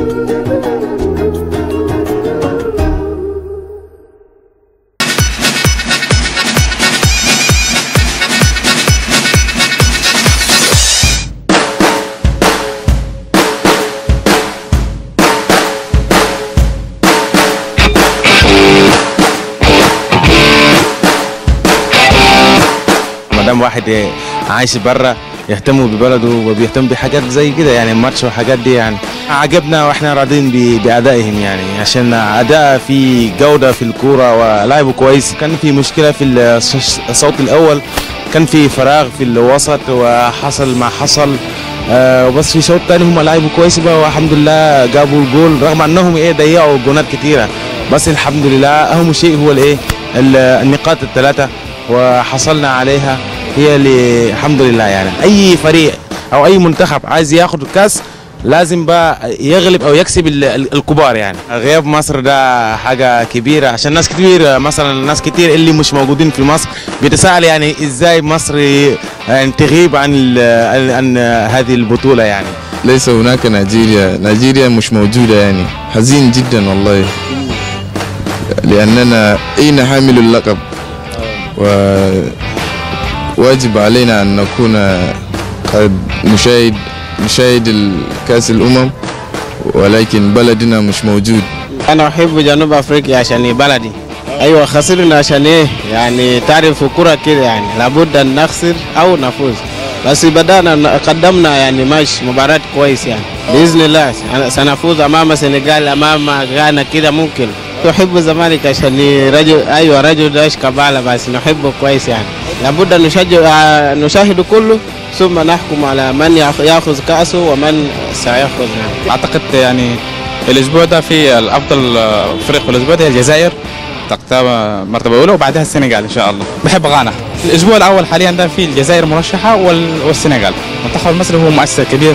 مادام واحد عايش بره يهتموا ببلده وبيهتم بحاجات زي كده يعني الماتش والحاجات دي يعني عجبنا واحنا راضيين بأدائهم يعني عشان أداء في جودة في الكورة ولعبوا كويس. كان في مشكلة في الصوت الأول، كان في فراغ في الوسط وحصل ما حصل وبس في الشوط الثاني هم لعبوا كويس بقى والحمد لله جابوا الجول رغم انهم ضيعوا جونات كتيرة، بس الحمد لله اهم شيء هو النقاط الثلاثة وحصلنا عليها هي اللي الحمد لله. يعني اي فريق او اي منتخب عايز ياخد الكاس لازم بقى يغلب او يكسب الكبار. يعني غياب مصر ده حاجه كبيره عشان ناس كتير، مثلا ناس كتير اللي مش موجودين في مصر بيتساءل يعني ازاي مصر يعني تغيب عن هذه البطوله. يعني ليس هناك نيجيريا مش موجوده، يعني حزين جدا والله لاننا اين حامل اللقب وواجب علينا ان نكون قد نشاهد الكاس الامم، ولكن بلدنا مش موجود. انا احب جنوب افريقيا عشان بلدي. ايوه خسرنا عشان ايه يعني تعرف الكره كده يعني لابد ان نخسر او نفوز، بس بدانا قدمنا يعني ماشي مباراه كويس يعني باذن الله سنفوز امام السنغال امام غانا كده ممكن. نحب الزمالك عشان رجل داش كبالة، بس نحبه كويس يعني لابد ان نشاهد كله ثم نحكم على من ياخذ كأسه ومن سيأخذ. يعني اعتقد يعني الاسبوع ده في الافضل فريق في الاسبوع ده الجزائر تقترب مرتبه اولى وبعدها السنغال ان شاء الله. بحب غانا. الاسبوع الاول حاليا ده في الجزائر مرشحه والسنغال. المنتخب المصري هو مؤثر كبير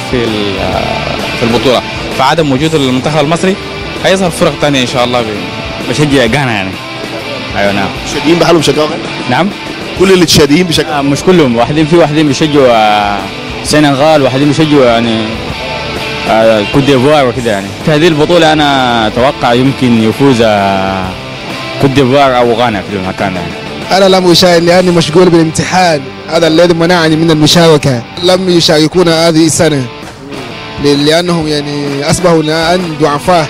في البطوله، فعدم وجود المنتخب المصري هيظهر فرق ثانيه ان شاء الله. بشجع غانا يعني. ايوه نعم. شاديين بحالهم بيشجعوا غانا؟ نعم. كل اللي تشاديين بيشجعوا؟ مش كلهم، واحدين بيشجعوا السنغال، واحدين بيشجعوا يعني كوت ديفوار وكده. يعني في هذه البطوله انا اتوقع يمكن يفوز كوت ديفوار او غانا في المكان يعني. انا لم اشارك لاني مشغول بالامتحان، هذا الذي منعني من المشاركه. لم يشاركونا هذه السنه لانهم يعني اصبحوا الان ضعفاء.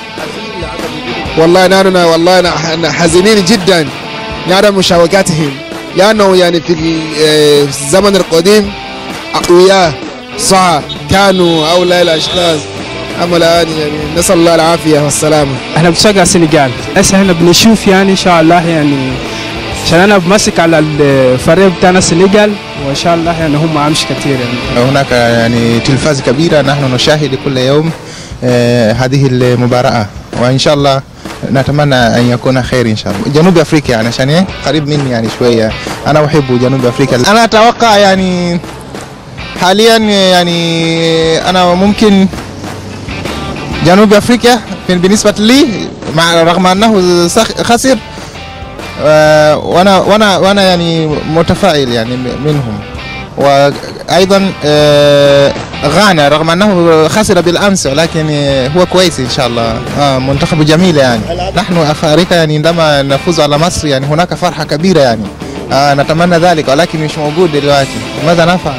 والله نحن حزينين جدا لعدم مشاركتهم، لانه يعني في الزمن القديم اقوياء صح كانوا هؤلاء الاشخاص، اما الان يعني نسال الله العافيه والسلامه. احنا بنشجع السنغال، هسه احنا بنشوف يعني ان شاء الله يعني عشان انا بمسك على الفريق بتاعنا السنغال وان شاء الله يعني هم امشي كثير. يعني هناك يعني تلفاز كبيره نحن نشاهد كل يوم هذه المباراه، وان شاء الله نتمنى ان يكون خير ان شاء الله. جنوب افريقيا يعني عشان قريب مني يعني شويه، انا احب جنوب افريقيا. انا اتوقع يعني حاليا يعني انا ممكن جنوب افريقيا بالنسبه لي رغم انه خسر، وانا يعني متفائل يعني منهم. وايضا غانا رغم انه خسر بالامس ولكن هو كويس ان شاء الله، منتخب جميل يعني. نحن افارقه يعني عندما نفوز على مصر يعني هناك فرحه كبيره يعني، نتمنى ذلك ولكن مش موجود دلوقتي. ماذا نفعل؟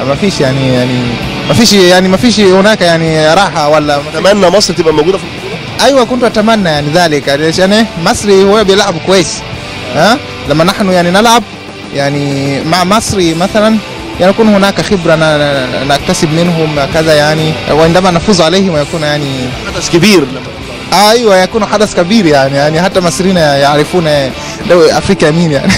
ما فيش هناك يعني راحه ولا. اتمنى مصر تبقى موجوده في البطوله. ايوه كنت اتمنى يعني ذلك عشان مصر هو بيلعب كويس. لما نحن يعني نلعب يعني مع مصري مثلا يعني يكون هناك خبره نكتسب منهم كذا يعني، وعندما نفوز عليهم يكون يعني حدث كبير. ايوه يكون حدث كبير يعني حتى مصريين يعرفون افريقيا مين يعني.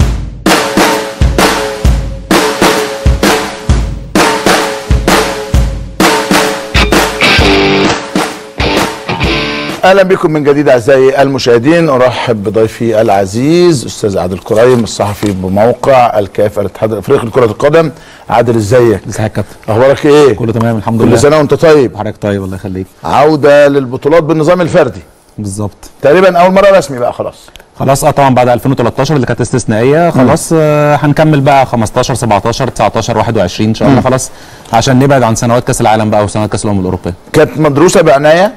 اهلا بكم من جديد اعزائي المشاهدين. ارحب بضيفي العزيز استاذ عادل كريم الصحفي بموقع الكاف الاتحاد الافريقي لكره القدم. عادل ازيك؟ ازيك يا كابتن؟ اخبارك ايه؟ كله تمام الحمد لله. كل سنه وانت طيب. وحضرتك طيب الله يخليك. عوده للبطولات بالنظام الفردي بالظبط، تقريبا اول مره رسمي بقى خلاص طبعا بعد 2013 اللي كانت استثنائيه خلاص. هنكمل بقى 15 17 19 21 ان شاء الله. خلاص عشان نبعد عن سنوات كاس العالم بقى وسنوات كاس الامم الاوروبيه. كانت مدروسه بعنايه؟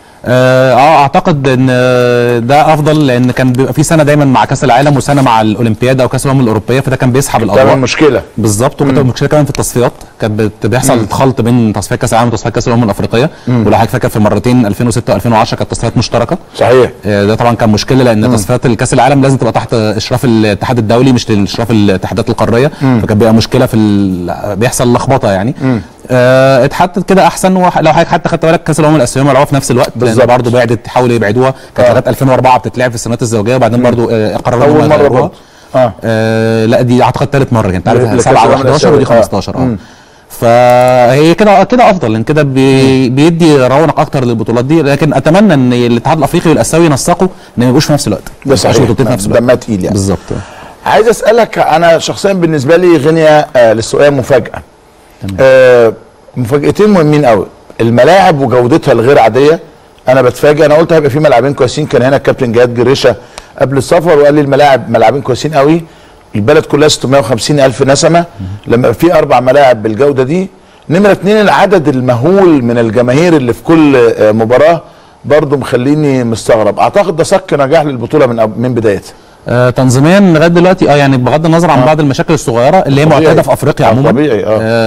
اعتقد ان ده افضل، لان كان بيبقى في سنه دايما مع كاس العالم وسنه مع الاولمبياد او كاس الامم الاوروبيه، فده كان بيسحب الاضواء. كان مشكله بالظبط. وكانت مشكله كمان في التصفيات، كان بيحصل خلط بين تصفيات كاس العالم وتصفيات كاس الامم الافريقيه. ولو حضرتك فاكر في مرتين 2006 و2010 كانت تصفيات مشتركه. صحيح. ده طبعا كان مشكله، لان تصفيات الكاس العالم لازم تبقى تحت اشراف الاتحاد الدولي مش اشراف الاتحادات القاريه، فكان بيبقى مشكله بيحصل لخبطه يعني. اتحدد كده احسن. لو حضرتك حتى خدت بالك كاس الامم الاسيويه ملعوبه في نفس الوقت، لان برضه بعدت تحاولوا يبعدوها. كانت لغايه 2004 بتتلعب في السنوات الزوجيه، وبعدين برضه قرروا اول مره برضه. لا دي اعتقد ثالث مره، كانت عارف 7 و11 ودي 15. فهي كده افضل، لان كده بيدي رونق اكتر للبطولات دي. لكن اتمنى ان الاتحاد الافريقي والاسيوي ينسقوا ان ما يبقوش في نفس الوقت. ده صحيح، دمها تقيل يعني. بالظبط. عايز اسالك، انا شخصيا بالنسبه لي غينيا للسؤال مفاجاه. مفاجاتين مهمين قوي، الملاعب وجودتها الغير عاديه. انا بتفاجئ، انا قلت هيبقى في ملاعبين كويسين، كان هنا الكابتن جهاد جريشه قبل السفر وقال لي ملاعبين كويسين قوي. البلد كلها 650 الف نسمه، لما في 4 ملاعب بالجوده دي. نمره 2 العدد المهول من الجماهير اللي في كل مباراه برضو مخليني مستغرب. اعتقد ده صك نجاح للبطوله من بدايتها. تنظيميا لغايه دلوقتي يعني بغض النظر عن بعض المشاكل الصغيره اللي هي معتاده في افريقيا عموما. طبيعي.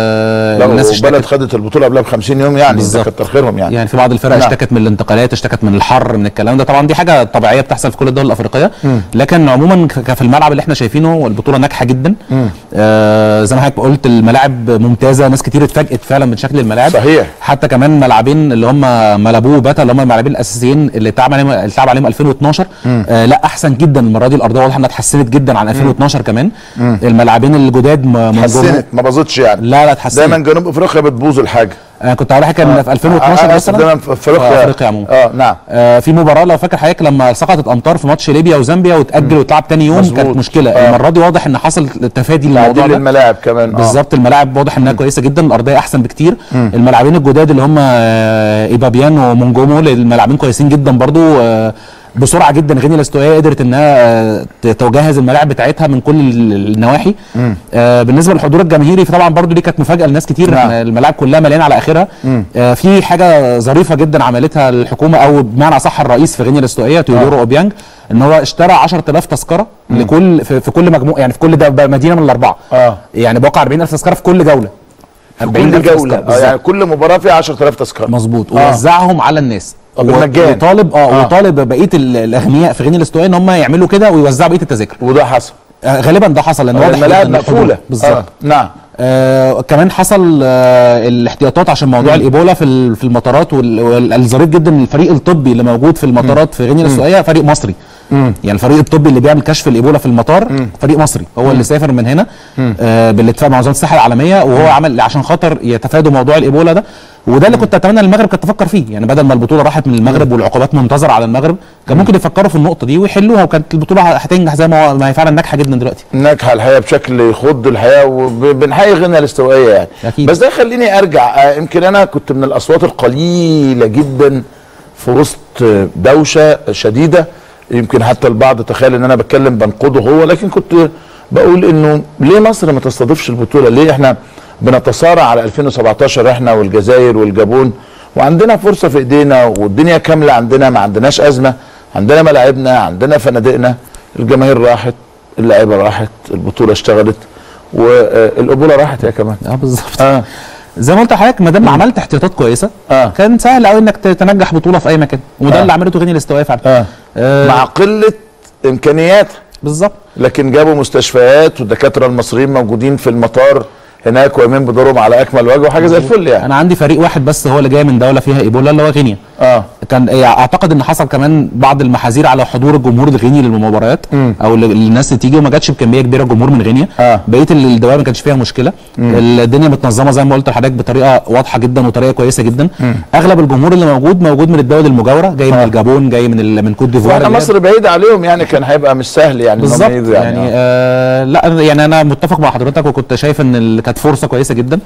الناس البلد خدت البطوله قبلها ب50 يوم يعني، ده كتر خيرهم يعني في بعض الفرق اشتكت من الانتقالات، اشتكت من الحر، من الكلام ده. طبعا دي حاجه طبيعيه بتحصل في كل الدول الافريقيه. لكن عموما في الملعب اللي احنا شايفينه البطوله ناجحه جدا. زي ما حضرتك قلت الملاعب ممتازه، ناس كتير اتفاجئت فعلا من شكل الملاعب. صحيح. حتى كمان ملعبين اللي هم ملابو وباتا اللي هم الملاعبين الاساسيين اللي اتلعب عليهم 2012 لا احسن جدا المره دي. الارضيه واضح انها اتحسنت جدا عن 2012 كمان. الملاعبين الجداد اتحسنت، ما باظتش يعني. لا اتحسنت. دايما جنوب افريقيا بتبوظ الحاجه. انا كنت هقول لك ان في 2012 مثلا دايما في افريقيا عموما. نعم. في مباراه لو فاكر حضرتك لما سقطت امطار في ماتش ليبيا وزامبيا واتاجل واتلعب تاني يوم، كانت مشكله. المره دي واضح ان حصل تفادي للموضوع ده. الملاعب كمان بالظبط. الملاعب واضح انها كويسه جدا، الارضيه احسن بكتير. الملاعبين الجداد اللي هم ايبابيان ومونجومو الملاعبين كويسين جدا برضو. بسرعه جدا غينيا الاستوائيه قدرت انها تجهز الملاعب بتاعتها من كل النواحي. بالنسبه للحضور الجماهيري فطبعا برضو دي كانت مفاجاه لناس كتير. الملاعب كلها مليانه على اخرها. في حاجه ظريفه جدا عملتها الحكومه، او بمعنى اصح الرئيس في غينيا الاستوائيه تيودورو اوبيانج، ان هو اشترى 10,000 تذكره لكل في كل مجموعه، يعني في كل مدينه من الاربعه. يعني بقى 40,000 تذكره في كل جوله. 40,000 جوله يعني كل مباراه فيها 10,000 تذكره. مظبوط. ووزعهم على الناس بالمجان. وطالب بقيه الاغنياء في غينيا الاستوائيه ان هم يعملوا كده ويوزعوا بقيه التذاكر. وده حصل غالبا، ده حصل لان واضح الملاعب مقفوله. بالظبط. نعم. كمان حصل الاحتياطات عشان موضوع الايبولا في المطارات. والظريف جدا الفريق الطبي اللي موجود في المطارات في غينيا الاستوائيه فريق مصري. يعني الفريق الطبي اللي بيعمل كشف الايبولا في المطار فريق مصري، هو اللي سافر من هنا بالاتفاق مع وزاره الصحه العالميه، وهو عمل عشان خاطر يتفادوا موضوع الايبولا ده. وده اللي كنت اتمنى المغرب كانت تفكر فيه، يعني بدل ما البطوله راحت من المغرب والعقوبات منتظره على المغرب، كان ممكن يفكروا في النقطه دي ويحلوها، وكانت البطوله هتنجح زي ما هي فعلا ناجحه جدا دلوقتي. ناجحه الحقيقه بشكل يخض الحقيقه، وبنحيي غينيا الاستوائيه يعني. أكيد. بس ده خليني ارجع، يمكن انا كنت من الاصوات القليله جدا في وسط دوشه شديده، يمكن حتى البعض تخيل ان انا بتكلم بنقده هو، لكن كنت بقول انه ليه مصر ما تستضيفش البطوله؟ ليه احنا بنتصارع على 2017 احنا والجزائر والجابون، وعندنا فرصه في ايدينا والدنيا كامله عندنا، ما عندناش ازمه، عندنا ملاعبنا، عندنا فنادقنا، الجماهير راحت، اللعيبه راحت، البطوله اشتغلت، والقبوله راحت هي كمان. بالظبط. زي ما قلت لحضرتك، ما دام عملت احتياطات كويسه كان سهل قوي انك تنجح بطوله في اي مكان، وده اللي عملته غينيا الاستوائيه فعلا. مع قله امكانياتها. بالظبط. لكن جابوا مستشفيات والدكاتره المصريين موجودين في المطار هناك ويمين بدورهم على اكمل وجه وحاجه زي الفل يعني. انا عندي فريق واحد بس هو اللي جاي من دوله فيها ايبولا اللي هو غينيا. كان اعتقد ان حصل كمان بعض المحاذير على حضور الجمهور الغيني للمباريات او الناس اللي تيجي، وما جاتش بكميه كبيره الجمهور من غينيا. بقيه الدوائر ما كانش فيها مشكله. الدنيا متنظمه زي ما قلت لحضرتك بطريقه واضحه جدا وطريقه كويسه جدا. اغلب الجمهور اللي موجود من الدول المجاوره، جاي من الجابون، جاي من كوت ديفوار. واحنا مصر بعيد عليهم يعني، كان هيبقى مش سهل يعني. بالظبط. يعني لا يعني انا متفق مع حضرتك، وكنت شايف ان كانت فرصه كويسه جدا.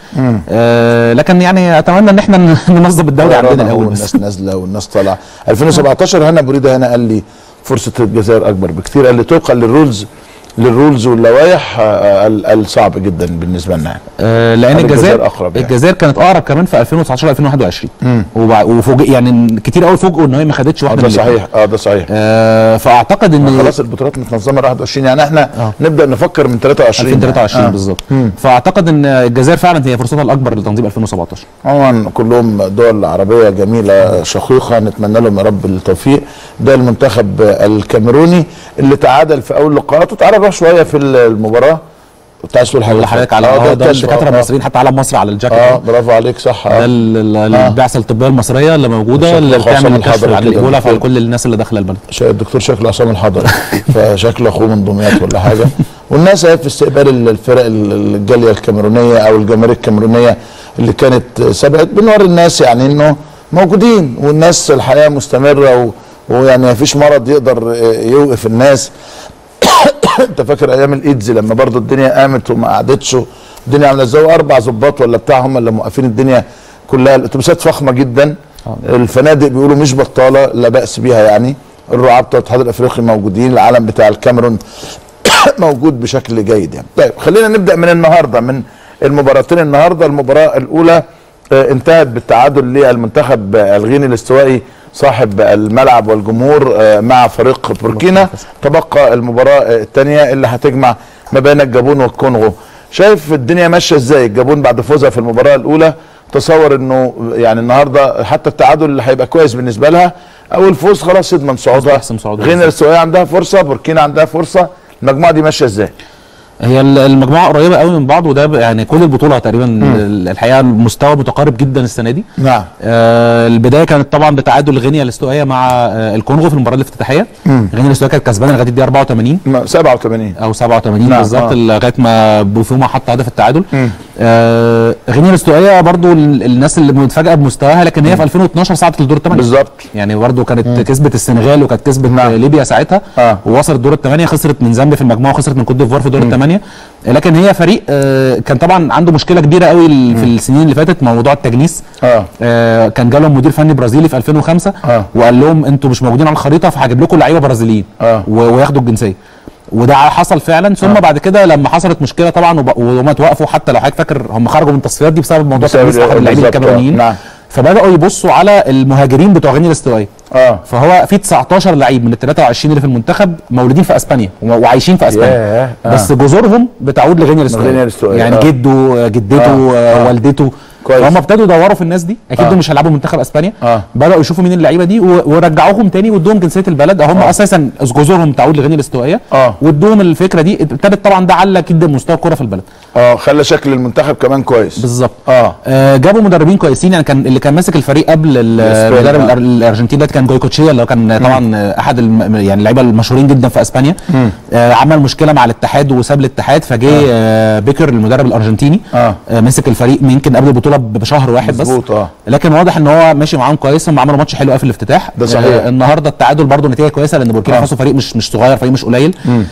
لكن يعني اتمنى ان احنا ننظم الدوري عندنا الاول. الناس نازله والناس طالعه. 2017 هنا بريده هنا قال لي فرصه الجزائر اكبر بكثير، قال لي طبقا للرولز للرولز واللوائح الصعب جدا بالنسبه لنا يعني. لان الجزائر اقرب يعني. الجزائر كانت اقرب كمان في 2019 2021 وفوجئ يعني كتير قوي فوجئوا ان هي ما خدتش واحده. ده صحيح. ده صحيح. فاعتقد ان خلاص البطولات متنظمه 21 يعني احنا نبدا نفكر من 23 2023 بالظبط. فاعتقد ان الجزائر فعلا هي فرصتها الاكبر لتنظيم 2017. طبعا كلهم دول عربيه جميله شقيقه، نتمنى لهم يا رب التوفيق. ده المنتخب الكاميروني اللي تعادل في اول لقاءات وتعرف شويه في المباراه. كنت عايز تقول حاجه حضرتك على ده الدكاتره المصريين حتى علم مصر على الجاكيت. برافو عليك صح. ده البعثه الطبيه المصريه اللي موجوده اللي بتعمل الكشف عن الايبولا على كل الناس اللي داخله البلد. الدكتور شكله عصام الحضري فشكله اخوه من دمياط ولا حاجه. والناس في استقبال الفرق الجاليه الكاميرونيه او الجماهير الكاميرونيه اللي كانت سبقت، بنوري الناس يعني انه موجودين والناس الحياه مستمره ويعني ما فيش مرض يقدر يوقف الناس. انت فاكر ايام الايدز لما برضو الدنيا قامت وما قعدتش، الدنيا عامله ازاي، 4 ضباط ولا بتاع هم اللي موقفين الدنيا كلها. الاتوبيسات فخمه جدا، الفنادق بيقولوا مش بطاله لا باس بيها يعني. الرعاة بتوع الاتحاد الافريقي موجودين، العلم بتاع الكاميرون موجود بشكل جيد يعني. طيب خلينا نبدا من النهارده، من المباراتين النهارده. المباراه الاولى انتهت بالتعادل للمنتخب الغيني الاستوائي صاحب الملعب والجمهور مع فريق بوركينا. تبقى المباراه الثانيه اللي هتجمع ما بين الجابون والكونغو. شايف الدنيا ماشيه ازاي؟ الجابون بعد فوزها في المباراه الاولى تصور انه يعني النهارده حتى التعادل اللي هيبقى كويس بالنسبه لها او الفوز خلاص يضمن صعودها. غينيا الاستوائيه عندها فرصه، بوركينا عندها فرصه. المجموعه دي ماشيه ازاي؟ هي المجموعه قريبه قوي من بعض، وده يعني كل البطوله تقريبا الحقيقه المستوى متقارب جدا السنه دي. نعم. البدايه كانت طبعا بتعادل غينيا الاستوائيه مع الكونغو في المباراه الافتتاحيه. غينيا الاستوائيه كانت كسبانه لغايه الدقيقه 84 او 87 بالظبط لغايه ما بوفوما حط هدف التعادل. غينيا الاستوائيه برضو الناس اللي متفاجئه بمستواها، لكن هي في 2012 صعدت لدور الثمانيه بالظبط. يعني برضو كانت كسبت السنغال وكانت كسبت ليبيا ساعتها ووصلت دور الثمانيه. خسرت من زامبيا في المجموعه وخسرت من كوت ديفوار في دور الثمانيه. لكن هي فريق كان طبعا عنده مشكله كبيره قوي في السنين اللي فاتت، موضوع التجنيس. كان جالهم مدير فني برازيلي في 2005 وقال لهم انتوا مش موجودين على الخريطه فهجيب لكم لعيبه برازيليين وياخدوا الجنسيه. وده حصل فعلا. ثم بعد كده لما حصلت مشكله طبعا وهم توقفوا، حتى لو حضرتك فاكر هم خرجوا من التصفيات دي بسبب موضوع تجنيس احد اللاعبين الكاميرونيين. فبداوا يبصوا على المهاجرين بتوع غينيا الاستوائيه. فهو في 19 لعيب من ال 23 اللي في المنتخب مولودين في اسبانيا وعايشين في اسبانيا. بس جذورهم بتعود لغينيا الاستوائيه يعني جده جدته والدته. هم ابتدوا يدوروا في الناس دي، اكيد دول مش هيلعبوا منتخب اسبانيا. بداوا يشوفوا مين اللعيبه دي ورجعوهم تاني وادوهم جنسيه البلد. هم اساسا جذورهم تعود لغينيا الاستوائيه وادوهم الفكره دي. ابتدت طبعا ده علّى جدا مستوى الكره في البلد. خلى شكل المنتخب كمان كويس بالظبط. جابوا مدربين كويسين يعني. كان اللي كان ماسك الفريق قبل المدرب الارجنتيني ده كان جويكوتشيا اللي هو كان طبعا احد يعني اللعيبه المشهورين جدا في اسبانيا. عمل مشكله مع الاتحاد وساب الاتحاد، فجه بيكر المدرب الارجنتيني مسك الفريق يمكن قبل البطوله بشهر واحد بس. لكن واضح ان هو ماشي معاهم كويس. هم عملوا ماتش حلو قوي في الافتتاح. ده صحيح. النهارده التعادل برده نتيجه كويسه لان بوركينا فاسو فريق مش صغير، فريق مش قليل.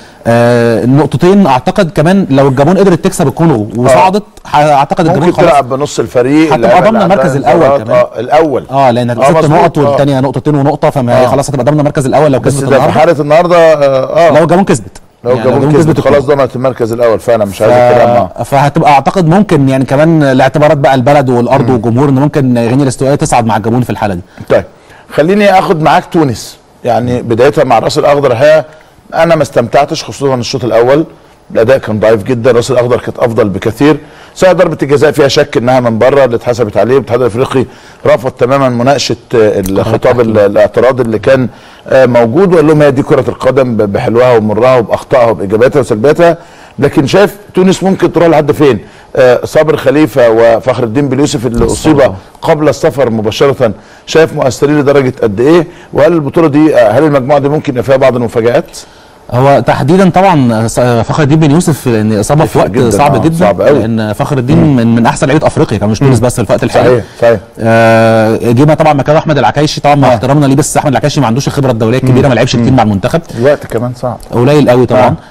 النقطتين اعتقد كمان لو الجابون قدرت تكسب الكونغو وصعدت اعتقد الجابون ممكن تلعب بنص الفريق هتبقى ضامنه المركز الاول كمان. الاول لان 6 نقط والثانيه نقطتين ونقطه، فما خلاص هتبقى ضامنه المركز الاول لو كسبت النهارده. بس في حاله النهارده لو الجابون كسبت، لو الجابون كسبت خلاص ضمنت المركز الاول فعلا. مش عايز الكلام فهتبقى اعتقد ممكن يعني كمان الاعتبارات بقى البلد والارض والجمهور ان ممكن غينيا الاستوائيه تصعد مع الجابون في الحاله دي. طيب خليني اخد معاك تونس يعني بدايتها مع الراس الاخضر. هي انا ما استمتعتش خصوصا الشوط الاول، الاداء كان ضعيف جدا. الراس الاخضر كانت افضل بكثير. سواء ضربه الجزاء فيها شك انها من بره اللي اتحسبت عليه، الاتحاد الافريقي رفض تماما مناقشه الخطاب الاعتراض اللي كان موجود وقال لهم هي دي كره القدم بحلوها ومرها وباخطائها وبايجاباتها وسلبياتها. لكن شايف تونس ممكن تروح لحد فين؟ صابر خليفه وفخر الدين بن-يوسف اللي اصيب قبل السفر مباشره، شايف مؤثرين لدرجه قد ايه؟ وهل البطوله دي هل المجموعه دي ممكن يبقى فيها بعض المفاجآت؟ هو تحديدا طبعا فخر الدين بن-يوسف لان اصابه في وقت صعب جدا. صعب قوي. لان فخر الدين من احسن لعيبه افريقيا كان مش تونس بس في الوقت الحالي. صحيح. جينا طبعا مكان احمد العكايشي طبعا مع احترامنا ليه، بس احمد العكايشي ما عندوش الخبره الدوليه الكبيره، ما لعبش كتير مع المنتخب. الوقت كمان صعب قليل قوي طبعا.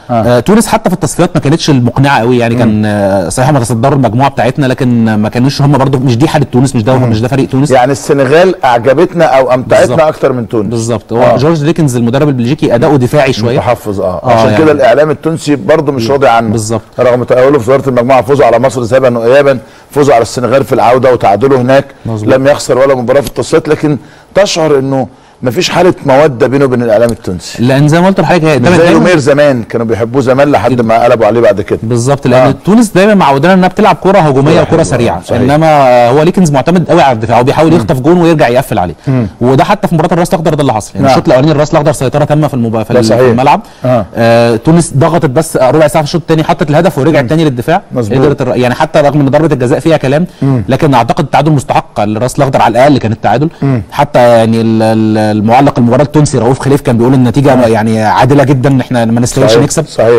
تونس حتى في التصفيات ما كانتش المقنعه قوي يعني. كان صحيح ما تصدروا المجموعه بتاعتنا، لكن ما كانوش هم برضو، مش دي حاله تونس، مش ده فريق تونس. يعني السنغال اعجبتنا او امتعتنا اكتر من تونس. بالظبط. هو جورج ديكنز المدرب البلجيكي اداؤه دفاعي شويه، متحفظ عشان يعني كده الاعلام التونسي برضو مش راضي عنه بالظبط، رغم تاهله في صداره المجموعه، فوزوا على مصر ذهابا وايابا، فوزوا على السنغال في العوده وتعادلوا هناك. مزبوط. لم يخسر ولا مباراه في التصفيات، لكن تشعر انه مفيش حاله موده بينه وبين الاعلام التونسي، لان زي ما قلت لحضرتك مش زي لومير زمان كانوا بيحبوه زمان لحد ما قلبوا عليه بعد كده. بالظبط، لان تونس دايما معودانا انها بتلعب كره هجوميه وكره سريعه، انما هو ليكنز معتمد قوي على الدفاع وبيحاول يخطف جون ويرجع يقفل عليه. وده حتى في مباراه الراس الاخضر ده اللي حصل يعني. الشوط الاولاني الراس الاخضر سيطره تامه في الملعب. تونس ضغطت بس ربع ساعه في الشوط الثاني، حطت الهدف ورجعت تاني للدفاع. قدرت يعني حتى رغم ان ضربه الجزاء فيها كلام، لكن اعتقد التعادل مستحق للراس الاخضر، على الاقل كان التعادل. حتى يعني المعلق المباراه التونسي رؤوف خليف كان بيقول النتيجه يعني عادله جدا، احنا ما نستاهلش نكسب. صحيح.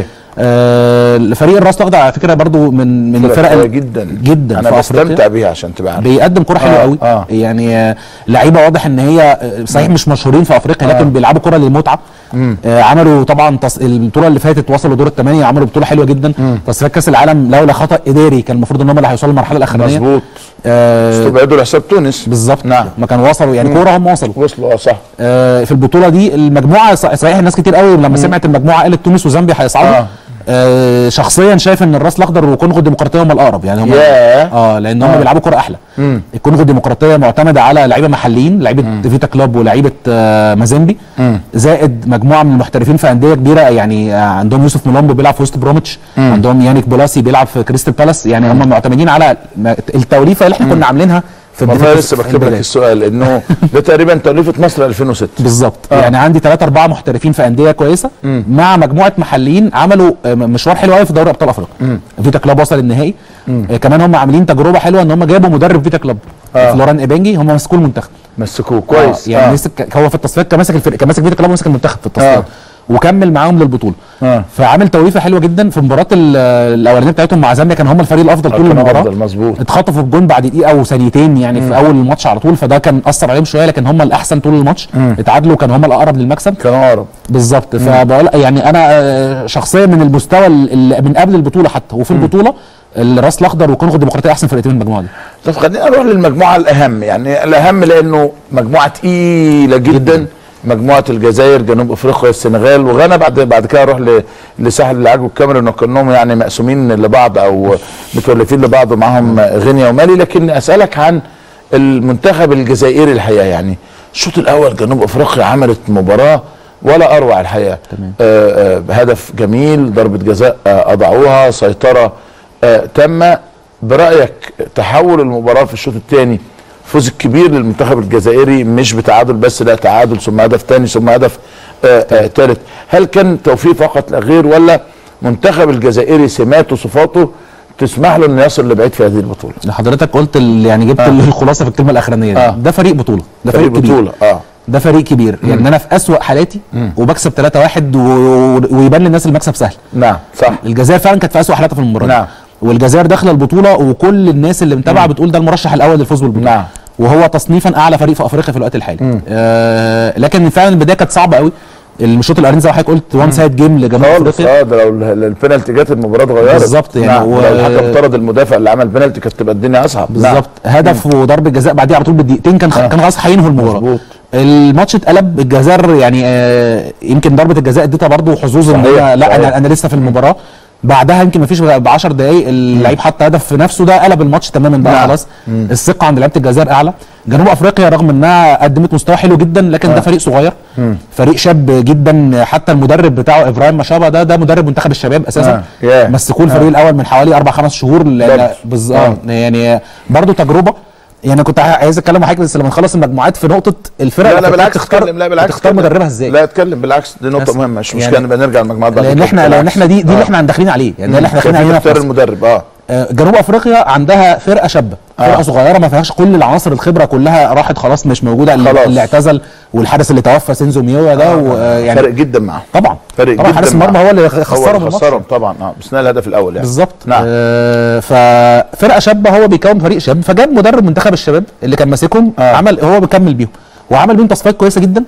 فريق الراس الاخضر على فكره برضو من الفرق جدا انا بستمتع بيها عشان تبقى عارف، بيقدم كره حلوه قوي. يعني لعيبه واضح ان هي صحيح مش مشهورين في افريقيا، لكن بيلعبوا كره للمتعه. عملوا طبعا البطوله اللي فاتت وصلوا دور الثمانيه، عملوا بطوله حلوه جدا. تصفيات كاس العالم لولا خطا اداري كان المفروض ان هم اللي هيوصلوا المرحله الاخرانيه. مظبوط. استبعدوا لحساب تونس. بالظبط. نعم. ما كانوا وصلوا يعني كوره هم وصلوا. صح. في البطوله دي المجموعه صحيح الناس كتير قوي لما سمعت المجموعه قالت تونس وزامبيا هيصعدوا. شخصيا شايف ان الراس الاخضر والكونغو الديمقراطيه هم الاقرب يعني. هم لان هم بيلعبوا كره احلى. الكونغو الديمقراطيه معتمده على لعيبه محليين، لعيبه فيتا كلوب ولعيبه مازيمبي، زائد مجموعه من المحترفين في انديه كبيره يعني. عندهم يوسف مولومبو بيلعب في وست بروميتش، عندهم يانيك بولاسي بيلعب في كريستال بالاس. يعني هم معتمدين على التوليفه اللي احنا كنا عاملينها في والله لسه بكتب لك السؤال انه ده تقريبا توليفه مصر 2006 بالظبط. يعني عندي 3-4 محترفين في انديه كويسه مع مجموعه محليين عملوا مشوار حلو قوي في دوري ابطال افريقيا. فيتا كلوب وصل النهائي. كمان هم عاملين تجربه حلوه ان هم جابوا مدرب فيتا كلوب فلوران ايبانجي، هم مسكوه المنتخب. مسكوه كويس. يعني مسك هو في التصفيات كان ماسك الفريق، كان ماسك فيتا كلوب وماسك المنتخب في التصفيات. وكمل معاهم للبطوله. فعامل توليفه حلوه جدا. في المباراه الاولانيه بتاعتهم مع زامبيا كان هم الفريق الافضل طول المباراه. مظبوط. اتخطفوا الجون بعد دقيقه او ثانيتين يعني في اول الماتش على طول، فده كان اثر عليهم شويه، لكن هم الاحسن طول الماتش. اتعادلوا، كان هم الاقرب للمكسب. كانوا اقرب بالظبط. فبقول يعني انا شخصيا من المستوى اللي من قبل البطوله حتى وفي البطوله الراس الاخضر والكونغو الديمقراطيه احسن فرقتين من المجموعه دي. طب خلينا نروح للمجموعه الاهم، يعني الاهم لانه مجموعه تقيله جدا. مجموعه الجزائر، جنوب افريقيا، السنغال وغانا. بعد كده اروح لساحل العاج والكاميرون، وكانهم يعني مقسومين لبعض او متولفين لبعض ومعهم غينيا ومالي. لكن اسالك عن المنتخب الجزائري الحقيقه. يعني الشوط الاول جنوب افريقيا عملت مباراه ولا اروع الحقيقه. هدف جميل، ضربه جزاء اضاعوها، سيطره تامه. برايك تحول المباراه في الشوط الثاني فوز كبير للمنتخب الجزائري، مش بتعادل بس، لا تعادل ثم هدف ثاني ثم هدف ثالث. هل كان توفيق فقط لا غير، ولا منتخب الجزائري سماته وصفاته تسمح له انه يصل لبعيد في هذه البطوله؟ حضرتك قلت يعني جبت الخلاصه في الكلمه الاخرانيه دي. ده فريق بطوله، ده فريق بطوله. ده فريق كبير. يعني انا في اسوأ حالاتي وبكسب 3-1 ويبان للناس المكسب سهل. نعم صح. الجزائر فعلا كانت في اسوأ حالاتها في المباراه. نعم. والجزائر داخله البطوله وكل الناس اللي متابعه بتقول ده المرشح الاول للفوز بالبطوله. نعم. وهو تصنيفا اعلى فريق في افريقيا في الوقت الحالي. لكن فعلا البدايه كانت صعبه قوي. الشوط الاولاني زي ما حضرتك قلت وان سايد جيم لجنوب افريقيا. ده لو البنالتي جت المباراه اتغيرت بالظبط يعني. لو الحكم طرد المدافع اللي عمل بنالتي كانت تبقى الدنيا اصعب. بالظبط. هدف وضربه جزاء بعديها على طول بدقيقتين كان خلاص هينهوا المباراه. مظبوط. الماتش اتقلب. الجزائر يعني يمكن ضربه الجزاء اديتها برضه حظوظ ان هي لا انا لسه في المباراه. بعدها يمكن ما فيش ب 10 دقائق اللعيب حط هدف في نفسه، ده قلب الماتش تماما بقى. خلاص الثقه عند لعيبه الجزائر اعلى. جنوب افريقيا رغم انها قدمت مستوى حلو جدا، لكن ده فريق صغير، فريق شاب جدا. حتى المدرب بتاعه ابراهيم مشابه ده مدرب منتخب الشباب اساسا. مسكوه الفريق الاول من حوالي 4-5 شهور. بالظبط. يعني برضه تجربه. يعني كنت عايز اتكلم مع حضرتك بس لما نخلص المجموعات في نقطه الفرق. لا بالعكس تختار مدربها ازاي. لا اتكلم بالعكس، دي نقطه مهمه. مش مشكله نبقى نرجع المجموعات بعد كده. لان احنا دي اللي احنا داخلين عليه. يعني ده اللي احنا داخلين عليه. اختيار المدرب. جنوب افريقيا عندها فرقه شابه، فرقه صغيره ما فيهاش كل العناصر الخبره، كلها راحت خلاص مش موجوده. اللي اعتزل والحارس اللي توفى سينزو ميويا ده. يعني فرق جدا معاه. طبعا حارس المرمى هو اللي خسرهم طبعا باثناء الهدف الاول يعني. بالظبط. نعم. ففرقه شابه، هو بيكون فريق شاب، فجاب مدرب منتخب الشباب اللي كان ماسكهم. هو بيكمل بيهم وعمل بيهم تصفيات كويسه جدا.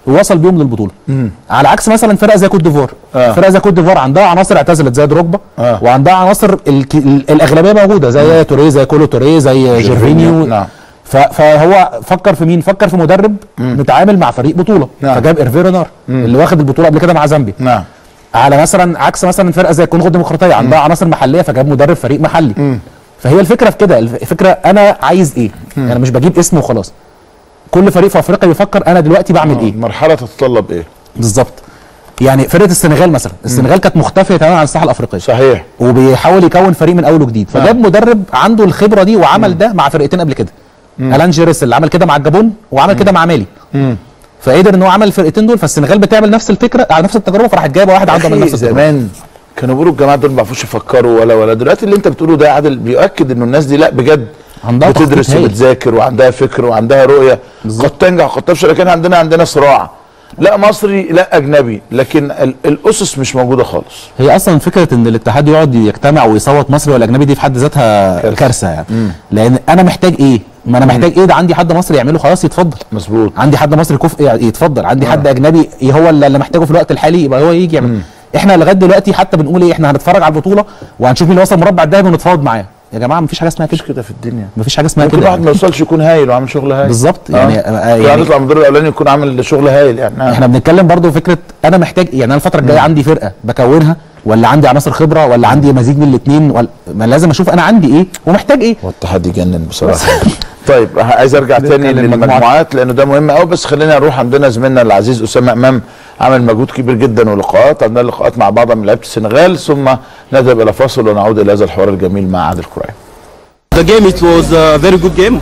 ووصل بيهم للبطوله. على عكس مثلا فرقه زي كوت ديفوار، فرقه زي كوت ديفوار عندها عناصر اعتزلت زي دروجبا، وعندها عناصر الاغلبيه موجوده زي توريه، زي كولو توريه، زي جيرفينيو. نعم. فهو فكر في مين؟ فكر في مدرب متعامل مع فريق بطوله. نعم. فجاب ايرفي رينار اللي واخد البطوله قبل كده مع زامبيا. نعم. على مثلا عكس مثلا فرقه زي الكونغو الديمقراطيه عندها عناصر محليه، فجاب مدرب فريق محلي. فهي الفكره في كده، الفكره انا عايز ايه؟ انا مش بجيب اسم وخلاص. كل فريق في افريقيا بيفكر انا دلوقتي بعمل ايه؟ مرحله تتطلب ايه؟ بالظبط. يعني فرقه السنغال مثلا، السنغال كانت مختفيه تماما عن الساحه الافريقيه. صحيح. وبيحاول يكون فريق من اول وجديد، فجاب مدرب عنده الخبره دي وعمل ده مع فرقتين قبل كده. الان جيريس اللي عمل كده مع الجابون وعمل كده مع مالي. فقدر ان هو عمل الفرقتين دول، فالسنغال بتعمل نفس الفكره على نفس التجربه، فراحت جايبه واحد عنده من نفس التجربه. زمان كانوا بيقولوا الجماعه دول ما بيعرفوش يفكروا ولا دلوقتي اللي انت بتقوله ده يا عادل بيؤكد انه الناس دي لا بجد عندها بتدرس وبتذاكر وعندها فكر وعندها رؤيه. قد تنجح وقد تفشل، لكن عندنا صراع، لا مصري لا اجنبي، لكن الاسس مش موجوده خالص. هي اصلا فكره ان الاتحاد يقعد يجتمع ويصوت مصري ولا اجنبي دي في حد ذاتها كارثه يعني. لان انا محتاج ايه؟ ما انا محتاج ايه؟ ده عندي حد مصري يعمله خلاص يتفضل. مظبوط. عندي حد مصري كفء يتفضل، عندي حد اجنبي هو اللي محتاجه في الوقت الحالي يبقى هو يجي يعمل. احنا لغايه دلوقتي حتى بنقول ايه؟ احنا هنتفرج على البطوله وهنشوف مين اللي وصل مربع الذهبي ونتفاوض معاه. يا جماعه مفيش حاجه اسمها كده في الدنيا، مفيش حاجه اسمها كده. كل واحد ما يوصلش يكون هايل وعامل شغل هايل. بالظبط. يعني يطلع من الدور الاولاني يكون عامل شغل هايل يعني. احنا بنتكلم برضو فكره انا محتاج يعني انا الفتره الجايه عندي فرقه بكونها ولا عندي عناصر خبره ولا عندي مزيج من الاثنين، ما لازم اشوف انا عندي ايه ومحتاج ايه. والاتحاد يجنن بصراحه. طيب عايز ارجع تاني للمجموعات لانه ده مهم قوي، بس خلينا نروح عندنا زميلنا العزيز اسامه امام عمل مجهود كبير جدا ولقاءات، عندنا لقاءات مع بعض من لعيبه السنغال، ثم نذهب الى فاصل ونعود الى هذا الحوار الجميل مع عادل كراي. The game, it was a very good game.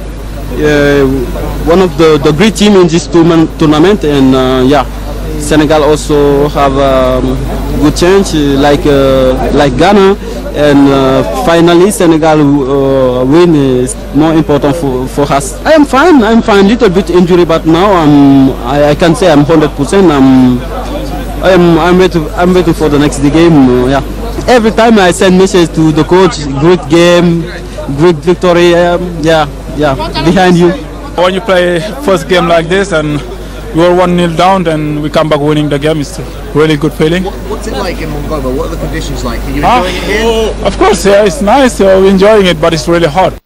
One of the great team in this tournament, and yeah, Senegal also have good chance like Ghana, and finally Senegal win is more important for us. I am fine. I'm fine. Little bit injury, but now I can say I'm 100%. I'm waiting for the next game. Yeah. Every time I send message to the coach, great game. Great victory, behind you. When you play first game like this and you are 1-0 down and we come back winning the game, it's a really good feeling. What's it like in Mongomo? What are the conditions like? Are you enjoying it here? Of course, yeah, it's nice. We're enjoying it, but it's really hot.